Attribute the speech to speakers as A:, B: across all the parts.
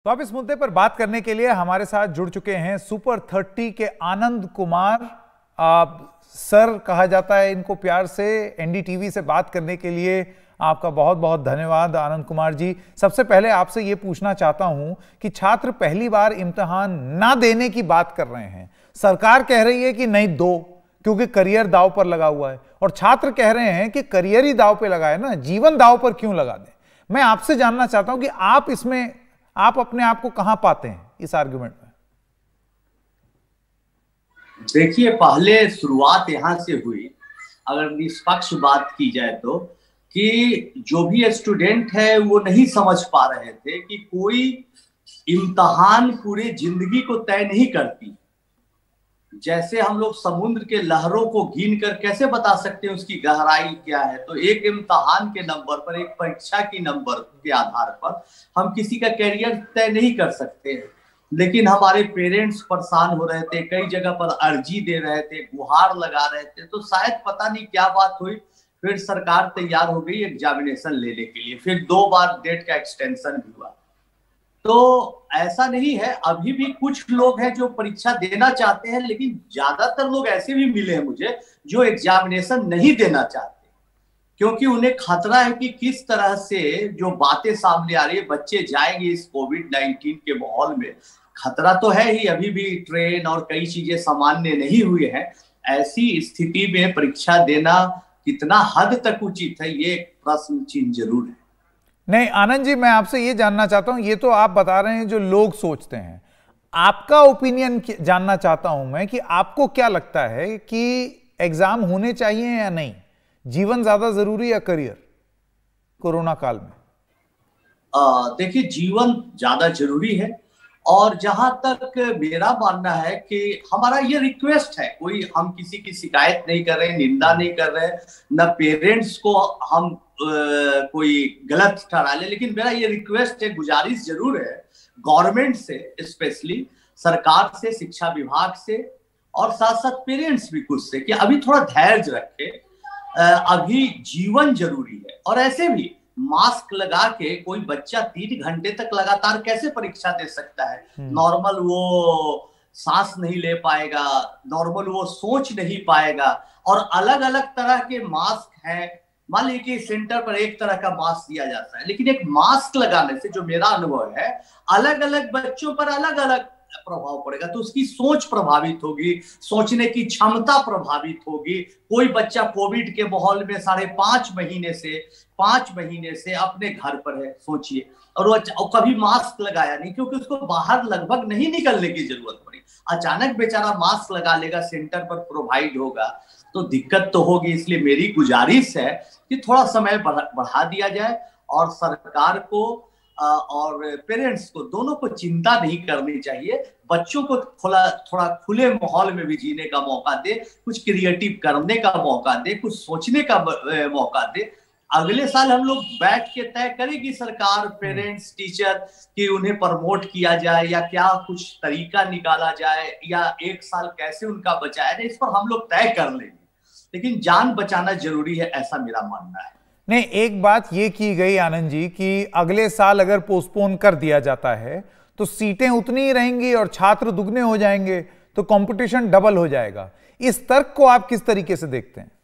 A: तो अब इस मुद्दे पर बात करने के लिए हमारे साथ जुड़ चुके हैं सुपर 30 के आनंद कुमार। आप सर कहा जाता है इनको प्यार से। एनडीटीवी से बात करने के लिए आपका बहुत बहुत धन्यवाद आनंद कुमार जी। सबसे पहले आपसे यह पूछना चाहता हूं कि छात्र पहली बार इम्तिहान ना देने की बात कर रहे हैं, सरकार कह रही है कि नहीं दो क्योंकि करियर दांव पर लगा हुआ है, और छात्र कह रहे हैं कि करियर ही दांव पे लगा है ना, जीवन दांव पर क्यों लगा दें। मैं आपसे जानना चाहता हूं कि आप अपने आप को कहां पाते हैं इस आर्गुमेंट में।
B: देखिए, पहले शुरुआत यहां से हुई, अगर निष्पक्ष बात की जाए तो, कि जो भी स्टूडेंट है वो नहीं समझ पा रहे थे कि कोई इम्तहान पूरे जिंदगी को तय नहीं करती। जैसे हम लोग समुद्र के लहरों को गिन कर कैसे बता सकते हैं उसकी गहराई क्या है, तो एक इम्तहान के नंबर पर, एक परीक्षा की नंबर के आधार पर हम किसी का करियर तय नहीं कर सकते। लेकिन हमारे पेरेंट्स परेशान हो रहे थे, कई जगह पर अर्जी दे रहे थे, गुहार लगा रहे थे, तो शायद पता नहीं क्या बात हुई, फिर सरकार तैयार हो गई एग्जामिनेशन लेने के लिए। फिर 2 बार डेट का एक्सटेंशन भी हुआ। तो ऐसा नहीं है, अभी भी कुछ लोग हैं जो परीक्षा देना चाहते हैं, लेकिन ज्यादातर लोग ऐसे भी मिले हैं मुझे जो एग्जामिनेशन नहीं देना चाहते, क्योंकि उन्हें खतरा है कि किस तरह से जो बातें सामने आ रही है, बच्चे जाएंगे इस कोविड-19 के माहौल में। खतरा तो है ही, अभी भी ट्रेन और कई चीजें सामान्य नहीं हुए हैं। ऐसी स्थिति में परीक्षा देना कितना हद तक उचित है, ये प्रश्न चिन्ह जरूर है।
A: नहीं आनंद जी, मैं आपसे ये जानना चाहता हूं, ये तो आप बता रहे हैं जो लोग सोचते हैं, आपका ओपिनियन जानना चाहता हूं मैं कि आपको क्या लगता है कि एग्जाम होने चाहिए या नहीं, जीवन ज्यादा जरूरी या करियर कोरोना काल में।
B: देखिए, जीवन ज्यादा जरूरी है, और जहां तक मेरा मानना है कि हमारा ये रिक्वेस्ट है, कोई हम किसी की शिकायत नहीं कर रहे, निंदा नहीं कर रहे, न पेरेंट्स को हम कोई गलत ठहरा ले, लेकिन मेरा ये रिक्वेस्ट है, गुजारिश जरूर है गवर्नमेंट से, स्पेशली सरकार से, शिक्षा विभाग से, और साथ साथ पेरेंट्स भी खुद से, कि अभी थोड़ा धैर्य रखे। अभी जीवन जरूरी है। और ऐसे भी मास्क लगा के कोई बच्चा 3 घंटे तक लगातार कैसे परीक्षा दे सकता है। नॉर्मल वो सांस नहीं ले पाएगा, नॉर्मल वो सोच नहीं पाएगा। और अलग अलग तरह के मास्क हैं, मान लीजिए कि सेंटर पर एक तरह का मास्क दिया जाता है, लेकिन एक मास्क लगाने से, जो मेरा अनुभव है, अलग अलग बच्चों पर अलग अलग प्रभाव पड़ेगा, तो उसकी सोच प्रभावित होगी, सोचने की क्षमता प्रभावित होगी। कोई बच्चा कोविड के माहौल में 5 महीने से अपने घर पर है, सोचिए, और वो कभी मास्क लगाया नहीं, क्योंकि उसको बाहर लगभग नहीं निकलने की जरूरत पड़ी। अचानक बेचारा मास्क लगा लेगा, सेंटर पर प्रोवाइड होगा, तो दिक्कत तो होगी। इसलिए मेरी गुजारिश है कि थोड़ा समय बढ़ा दिया जाए, और सरकार को और पेरेंट्स को, दोनों को चिंता नहीं करनी चाहिए। बच्चों को थोड़ा खुले माहौल में भी जीने का मौका दे, कुछ क्रिएटिव करने का मौका दे, कुछ सोचने का मौका दे। अगले साल हम लोग बैठ के तय करेगी सरकार, पेरेंट्स, टीचर, कि उन्हें प्रमोट किया जाए या क्या कुछ तरीका निकाला जाए, या 1 साल कैसे उनका बचाया जाए, इस पर हम लोग तय कर लेंगे। लेकिन जान बचाना जरूरी है, ऐसा मेरा मानना है।
A: नहीं, एक बात ये की गई आनंद जी कि अगले साल अगर पोस्टपोन कर दिया जाता है तो सीटें उतनी ही रहेंगी और छात्र दुगने हो जाएंगे, तो कंपटीशन डबल हो जाएगा। इस तर्क को आप किस तरीके से देखते हैं?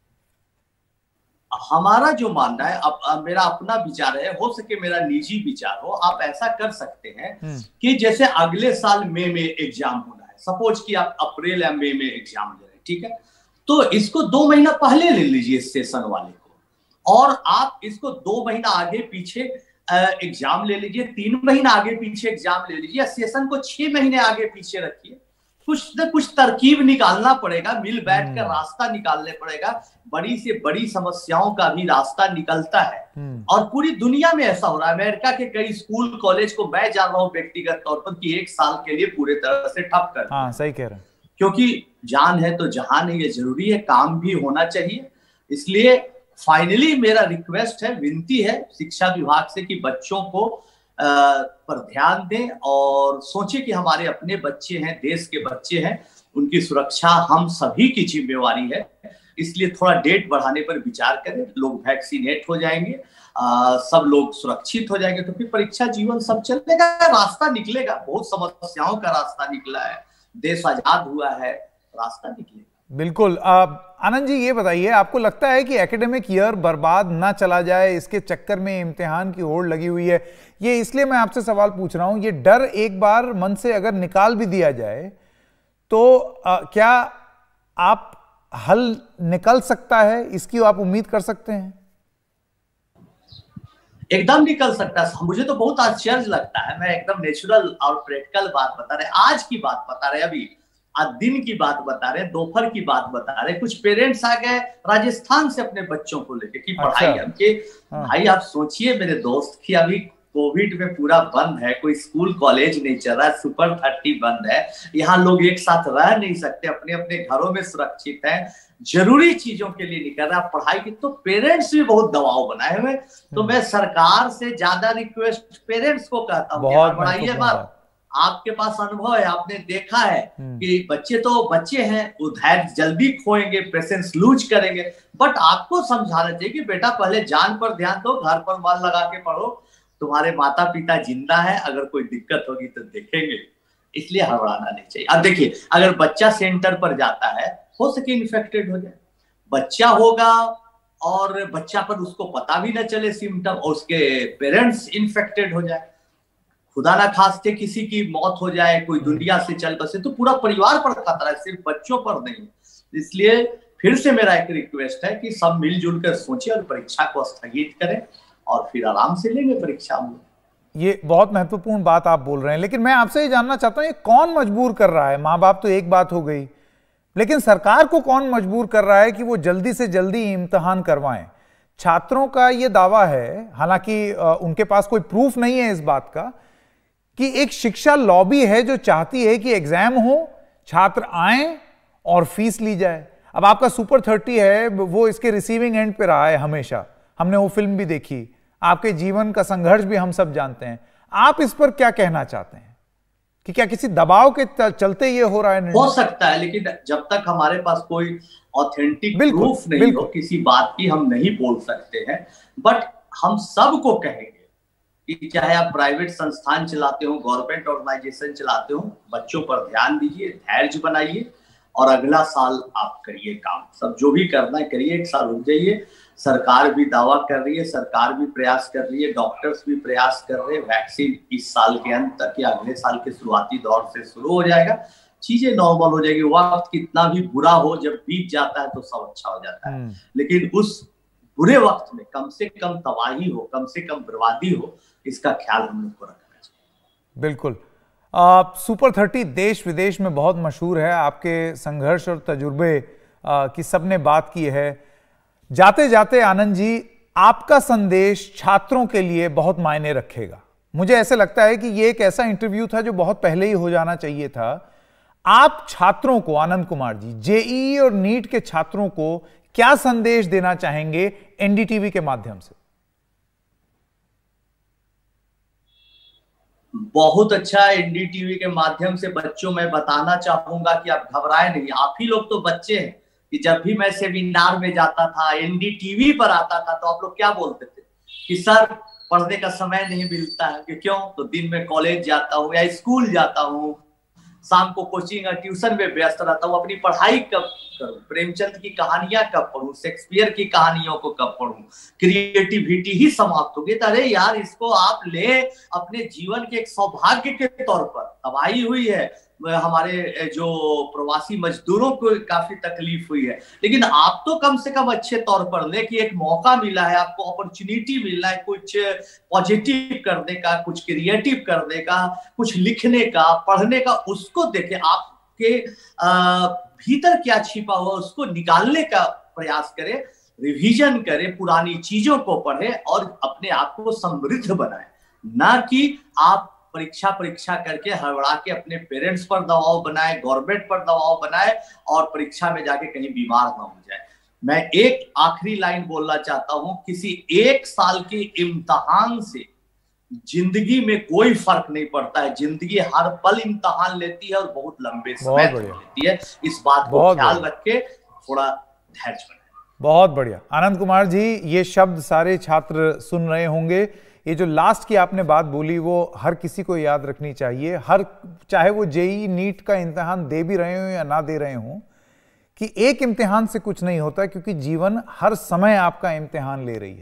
B: हमारा जो मानना है, अब मेरा अपना विचार है, हो सके मेरा निजी विचार हो, आप ऐसा कर सकते हैं कि जैसे अगले साल मई में एग्जाम होना है, सपोज कि आप अप्रैल या मई में एग्जाम ले रहे हैं, ठीक है, तो इसको 2 महीना पहले ले लीजिए सेशन वाले को, और आप इसको 2 महीना आगे पीछे एग्जाम ले लीजिए, 3 महीना आगे पीछे एग्जाम ले लीजिए, या सेशन को 6 महीने आगे पीछे रखिए। कुछ न कुछ तरकीब निकालना पड़ेगा, मिल बैठ कर रास्ता निकालने पड़ेगा। बड़ी से बड़ी समस्याओं का भी रास्ता निकलता है, और पूरी दुनिया में ऐसा हो रहा है। अमेरिका के कई स्कूल कॉलेज को मैं जान रहा हूँ व्यक्तिगत तौर पर कि 1 साल के लिए पूरे तरह से ठप कर।
A: हाँ, सही कह रहे हैं।
B: क्योंकि जान है तो जहान है, ये जरूरी है, काम भी होना चाहिए। इसलिए फाइनली मेरा रिक्वेस्ट है, विनती है शिक्षा विभाग से कि बच्चों को पर ध्यान दें, और सोचे कि हमारे अपने बच्चे हैं, देश के बच्चे हैं, उनकी सुरक्षा हम सभी की जिम्मेवारी है। इसलिए थोड़ा डेट बढ़ाने पर विचार करें, लोग वैक्सीनेट हो जाएंगे, सब लोग सुरक्षित हो जाएंगे तो फिर परीक्षा जीवन सब चलेगा, रास्ता निकलेगा। बहुत समस्याओं का रास्ता निकला है, देश आजाद हुआ है, रास्ता निकलेगा।
A: बिल्कुल। आनंद जी, ये बताइए, आपको लगता है कि एकेडमिक ईयर बर्बाद ना चला जाए, इसके चक्कर में इम्तिहान की होड़ लगी हुई है? ये इसलिए मैं आपसे सवाल पूछ रहा हूं, ये डर एक बार मन से अगर निकाल भी दिया जाए तो क्या आप हल निकल सकता है, इसकी आप उम्मीद कर सकते हैं?
B: एकदम निकल सकता है। मुझे तो बहुत आश्चर्य लगता है, मैं एकदम नेचुरल और प्रैक्टिकल बात बता रहे, आज की बात बता रहे, अभी आज दिन की बात बता रहे, दोपहर की बात बता रहे। कुछ पेरेंट्स आ गए राजस्थान से अपने बच्चों को लेके कि पढ़ाई हमके। भाई आप सोचिए मेरे दोस्त की, अभी कोविड में पूरा बंद है, कोई स्कूल कॉलेज नहीं चल रहा है, सुपर 30 बंद है, यहाँ लोग एक साथ रह नहीं सकते, अपने अपने घरों में सुरक्षित है, जरूरी चीजों के लिए निकल रहा है पढ़ाई की, तो पेरेंट्स भी बहुत दबाव बनाए हुए। तो मैं सरकार से ज्यादा रिक्वेस्ट पेरेंट्स को कहता हूँ, बढ़ाइए मत। आपके पास अनुभव है, आपने देखा है कि बच्चे तो बच्चे हैं, वो धैर्य जल्दी खोएंगे, पेशेंस लूज करेंगे, बट आपको समझाना चाहिए कि बेटा पहले जान पर ध्यान दो, घर पर मन लगा के पढ़ो, तुम्हारे माता पिता जिंदा है, अगर कोई दिक्कत होगी तो देखेंगे, इसलिए हड़बड़ाना नहीं चाहिए। अब देखिए, अगर बच्चा सेंटर पर जाता है, हो सके इन्फेक्टेड हो जाए, बच्चा होगा और बच्चा पर उसको पता भी ना चले सिम्टम, और उसके पेरेंट्स इन्फेक्टेड हो जाए, खुदा ना खास्ते किसी की मौत हो जाए, कोई दुनिया से चल बसे, तो पूरा परिवार पर खतरा है, सिर्फ बच्चों पर नहीं। इसलिए फिर से मेरा एक रिक्वेस्ट है कि सब मिलजुल कर सोचें और परीक्षा को स्थगित करें और फिर आराम से लेंगे परीक्षा में।
A: ये बहुत महत्वपूर्ण बात आप बोल रहे हैं, लेकिन मैं आपसे ये जानना चाहता हूं, ये कौन मजबूर कर रहा है? माँ बाप तो एक बात हो गई, लेकिन सरकार को कौन मजबूर कर रहा है कि वो जल्दी से जल्दी इम्तिहान करवाएं? छात्रों का ये दावा है, हालांकि उनके पास कोई प्रूफ नहीं है इस बात का, कि एक शिक्षा लॉबी है जो चाहती है कि एग्जाम हो, छात्र आए और फीस ली जाए। अब आपका सुपर 30 है, वो इसके रिसीविंग एंड पे रहा है हमेशा, हमने वो फिल्म भी देखी, आपके जीवन का संघर्ष भी हम सब जानते हैं। आप इस पर क्या कहना चाहते हैं कि क्या किसी दबाव के चलते ये हो रहा है?
B: हो सकता है, लेकिन जब तक हमारे पास कोई ऑथेंटिक प्रूफ नहीं हो किसी बात की, हम नहीं बोल सकते हैं। बट हम सबको कहेंगे कि चाहे आप प्राइवेट संस्थान चलाते हो, गवर्नमेंट ऑर्गेनाइजेशन चलाते हो, बच्चों पर ध्यान दीजिए, धैर्य बनाइए और अगला साल आप करिए काम, सब जो भी करना है करिए, एक साल रुक जाइए। सरकार भी दावा कर रही है, सरकार भी प्रयास कर रही है, डॉक्टर्स भी प्रयास कर रहे हैं, वैक्सीन इस साल के अंत तक या अगले साल के शुरुआती दौर से शुरू हो जाएगा, चीजें नॉर्मल हो जाएगी। वक्त कितना भी बुरा हो, जब बीत जाता है तो सब अच्छा हो जाता है, लेकिन उस बुरे वक्त में कम से कम तबाही हो, कम से कम बर्बादी हो, इसका ख्याल हम लोग को रखना चाहिए।
A: बिल्कुल। सुपर 30 देश विदेश में बहुत मशहूर है, आपके संघर्ष और तजुर्बे की सबने बात की है। जाते जाते आनंद जी, आपका संदेश छात्रों के लिए बहुत मायने रखेगा। मुझे ऐसे लगता है कि ये एक ऐसा इंटरव्यू था जो बहुत पहले ही हो जाना चाहिए था। आप छात्रों को, आनंद कुमार जी, जेईई और नीट के छात्रों को क्या संदेश देना चाहेंगे एनडीटीवी के माध्यम से?
B: बहुत अच्छा, एनडीटीवी के माध्यम से बच्चों मैं बताना चाहूंगा कि आप घबराए नहीं। आप ही लोग तो बच्चे हैं कि जब भी मैं सेमिनार में जाता था, एनडीटीवी पर आता था, तो आप लोग क्या बोलते थे कि सर पढ़ने का समय नहीं मिलता है। कि क्यों? तो दिन में कॉलेज जाता हूँ या स्कूल जाता हूँ, शाम को कोचिंग और ट्यूशन में व्यस्त रहता हूँ, अपनी पढ़ाई कब करूँ, प्रेमचंद की कहानियां कब पढ़ूं, शेक्सपियर की कहानियों को कब पढ़ूं, क्रिएटिविटी ही समाप्त होगी। तो अरे यार, इसको आप ले अपने जीवन के एक सौभाग्य के तौर पर। तबाही हुई है, हमारे जो प्रवासी मजदूरों को काफी तकलीफ हुई है, लेकिन आप तो कम से कम अच्छे तौर पर ले कि एक मौका मिला है आपको, अपॉर्चुनिटी मिल रहा है कुछ पॉजिटिव करने का, कुछ क्रिएटिव करने का, कुछ लिखने का, पढ़ने का, उसको देखें। आपके भीतर क्या छिपा हुआ उसको निकालने का प्रयास करें, रिवीजन करें, पुरानी चीजों को पढ़े और अपने आप को समृद्ध बनाए, ना कि आप परीक्षा करके हड़बड़ा के अपने पेरेंट्स पर दबाव बनाए, गवर्नमेंट पर दबाव बनाए और परीक्षा में जाके कहीं बीमार ना हो जाए। मैं एक आखिरी लाइन बोलना चाहता हूं, किसी एक साल के इम्तिहान से जिंदगी में कोई फर्क नहीं पड़ता है। जिंदगी हर पल इम्तिहान लेती है और बहुत लंबे समय तक लेती है। इस बात को ख्याल रख के थोड़ा धैर्य बनाए।
A: बहुत बढ़िया आनंद कुमार जी, ये शब्द सारे छात्र सुन रहे होंगे। ये जो लास्ट की आपने बात बोली वो हर किसी को याद रखनी चाहिए, हर चाहे वो जेईई नीट का इम्तिहान दे भी रहे हो या ना दे रहे हो, कि एक इम्तिहान से कुछ नहीं होता, क्योंकि जीवन हर समय आपका इम्तिहान ले रही है।